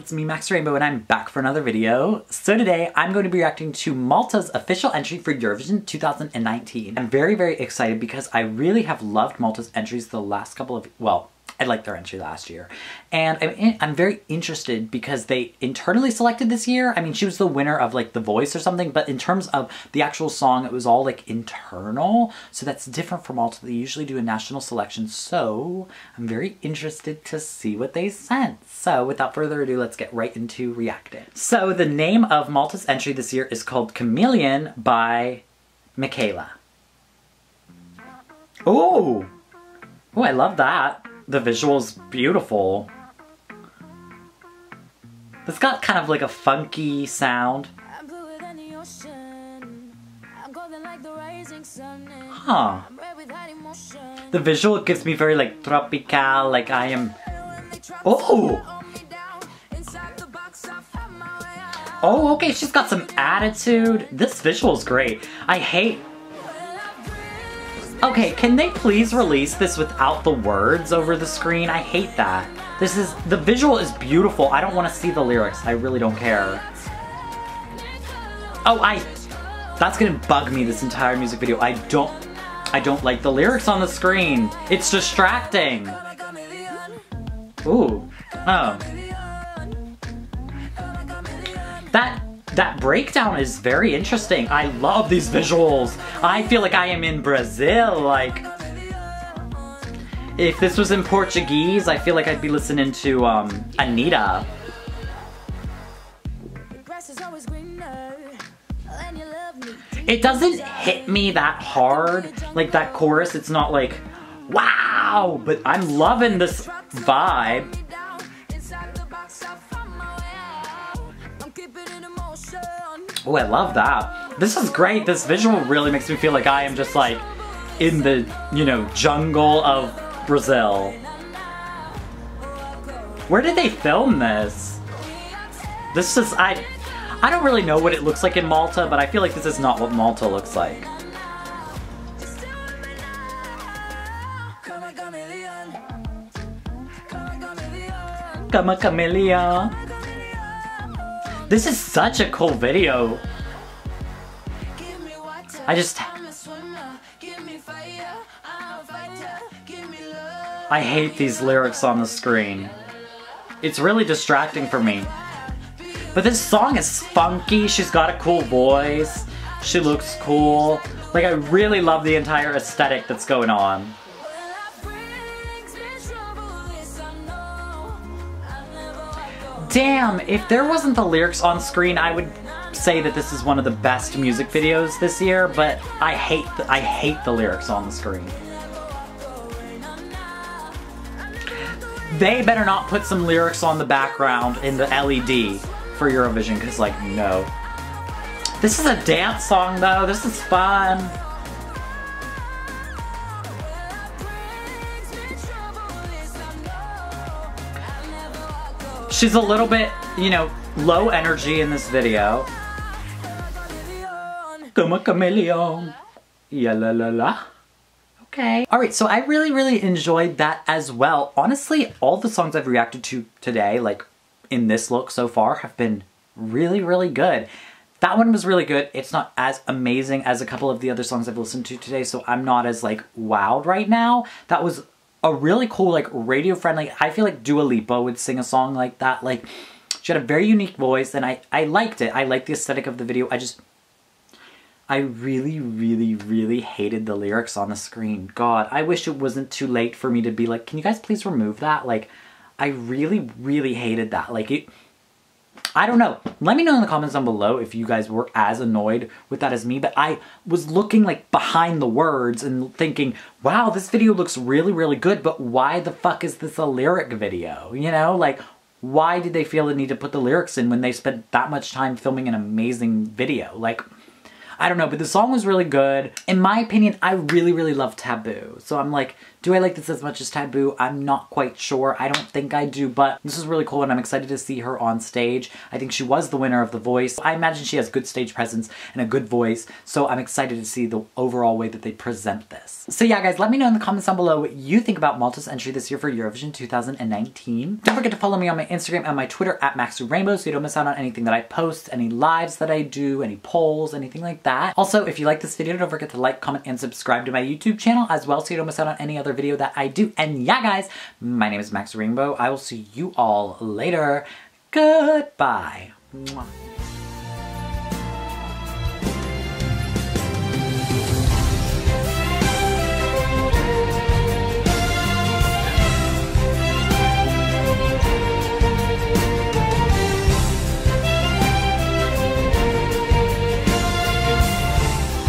it's me, Max Rainbow, and I'm back for another video. So today, I'm going to be reacting to Malta's official entry for Eurovision 2019. I'm very, very excited because I really have loved Malta's entries the last couple of, well, I liked their entry last year. And I'm very interested because they internally selected this year. I mean, she was the winner of like The Voice or something, but in terms of the actual song, it was all like internal. So that's different from Malta. They usually do a national selection. So I'm very interested to see what they sent. So without further ado, let's get right into reacting. So the name of Malta's entry this year is called Chameleon by Michela. Oh, I love that. The visual's beautiful. It's got kind of like a funky sound. Huh. The visual gives me very like tropical, like I am... Oh! Oh, okay, she's got some attitude. This visual's great. I hate... Okay, can they please release this without the words over the screen? I hate that. The visual is beautiful. I don't want to see the lyrics. I really don't care. Oh, that's gonna bug me this entire music video. I don't like the lyrics on the screen. It's distracting. Ooh, oh. That breakdown is very interesting. I love these visuals. I feel like I am in Brazil. Like, if this was in Portuguese, I feel like I'd be listening to Anitta. It doesn't hit me that hard, like that chorus. It's not like, wow, but I'm loving this vibe. Oh, I love that. This is great. This visual really makes me feel like I am just like in the, you know, jungle of Brazil. Where did they film this? This is, I don't really know what it looks like in Malta, but I feel like this is not what Malta looks like. Come a chameleon. This is such a cool video. I hate these lyrics on the screen. It's really distracting for me. But this song is funky. She's got a cool voice. She looks cool. Like, I really love the entire aesthetic that's going on. Damn, if there wasn't the lyrics on screen, I would say that this is one of the best music videos this year, but I hate the lyrics on the screen. They better not put some lyrics on the background in the LED for Eurovision, because like, no. This is a dance song though, this is fun. She's a little bit, you know, low energy in this video. Come a chameleon. Ya la la la. Okay. Alright, so I really, really enjoyed that as well. Honestly, all the songs I've reacted to today, like in this look so far, have been really, really good. That one was really good. It's not as amazing as a couple of the other songs I've listened to today, so I'm not as like wowed right now. That was a really cool, like, radio-friendly, I feel like Dua Lipa would sing a song like that. Like, she had a very unique voice, and I liked it. I liked the aesthetic of the video. I really, really, really hated the lyrics on the screen. God, I wish it wasn't too late for me to be like, can you guys please remove that? Like, I really, really hated that. Like, I don't know. Let me know in the comments down below if you guys were as annoyed with that as me, but I was looking like behind the words and thinking, wow, this video looks really, really good, but why the fuck is this a lyric video? You know, like, why did they feel the need to put the lyrics in when they spent that much time filming an amazing video? Like, I don't know, but the song was really good. In my opinion, I really, really love Taboo. So I'm like, Do I like this as much as Taboo? I'm not quite sure. I don't think I do, but this is really cool and I'm excited to see her on stage. I think she was the winner of The Voice. I imagine she has good stage presence and a good voice, so I'm excited to see the overall way that they present this. So yeah, guys, let me know in the comments down below what you think about Malta's entry this year for Eurovision 2019. Don't forget to follow me on my Instagram and my Twitter at MaxxyRainbow so you don't miss out on anything that I post, any lives that I do, any polls, anything like that. Also, if you like this video, don't forget to like, comment, and subscribe to my YouTube channel as well so you don't miss out on any other video that I do. And yeah, guys, my name is Maxxy Rainbow. I will see you all later. Goodbye. Mwah.